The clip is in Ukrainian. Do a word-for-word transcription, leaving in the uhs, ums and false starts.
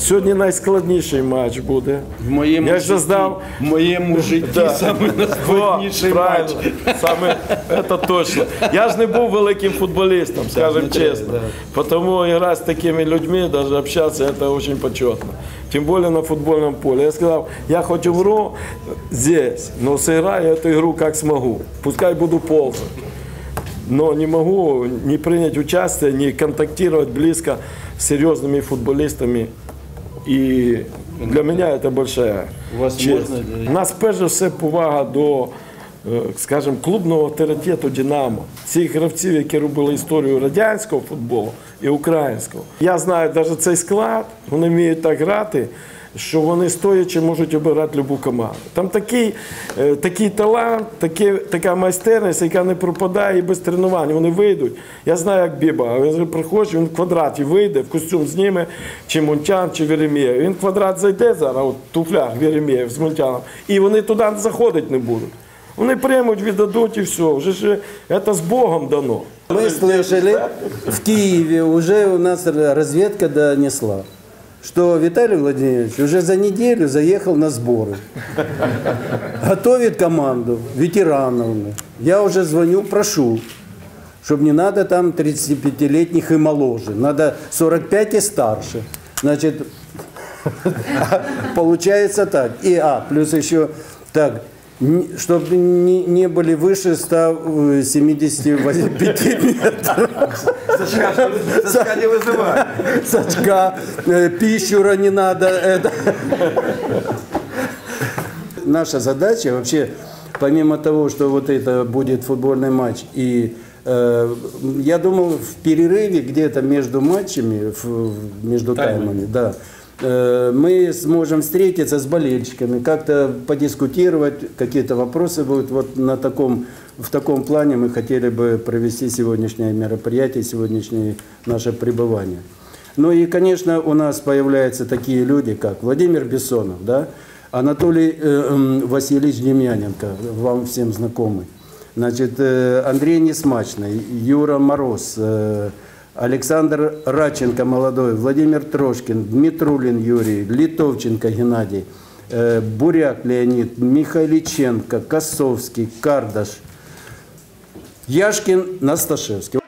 Сьогодні найскладніший матч буде. В моєму, Я житті, знав, в моєму житті да. саме найскладніший матч. Саме, це точно. Я ж не був великим футболістом, скажем чесно. Да. Тому грати з такими людьми, навіть общатися, це дуже почетно. Тим більше на футбольному полі. Я сказав, я хоч умру здесь, но сыграю эту игру как смогу. Пускай буду ползать. Но не могу не принять участие, не контактировать близко с серьезными футболистами. И для меня это большая честь. У нас перш за все повага до, скажімо, клубного авторитету «Динамо». Цих гравців, які робили історію радянського футболу і українського. Я знаю навіть цей склад, вони вміють так грати, що вони стоячи можуть обіграти будь-яку команду. Там такий, такий талант, такі, така майстерність, яка не пропадає і без тренувань. Вони вийдуть. Я знаю, як Біба. Він приходить, він в квадраті вийде, в костюм зніме, чи Мунтян, чи Веремєєв. Він в квадрат зайде зараз, от в туфлях Веремєєв з Мунтяном, і вони туди заходити не будуть. Вони приймуть, віддадуть і все. Вже ж це з Богом дано. Мы слышали, в Киеве уже у нас разведка донесла, что Виталий Владимирович уже за неделю заехал на сборы. Готовит команду ветеранов. Я уже звоню, прошу, чтобы не надо там тридцатипятилетних и моложе. Надо сорок пять и старше. Значит, получается так. И, а, плюс еще так, чтобы не, не были выше ста семидесяти пяти метров. Сачка не вызывай. Сачка, э, пищура не надо. Это. Наша задача вообще, помимо того, что вот это будет футбольный матч, и э, я думал, в перерыве где-то между матчами, в, между таймами, да, мы сможем встретиться с болельщиками, как-то подискутировать, какие-то вопросы будут. Вот на таком, в таком плане мы хотели бы провести сегодняшнее мероприятие, сегодняшнее наше пребывание. Ну и, конечно, у нас появляются такие люди, как Владимир Бессонов, да? Анатолий э, Васильевич Демьяненко, вам всем знакомый, значит, э, Андрей Несмачный, Юра Мороз, э, Александр Радченко молодой, Владимир Трошкин, Дмитрулин Юрий, Литовченко Геннадий, э, Буряк Леонид, Михайличенко, Косовский, Кардаш, Яшкин, Насташевский.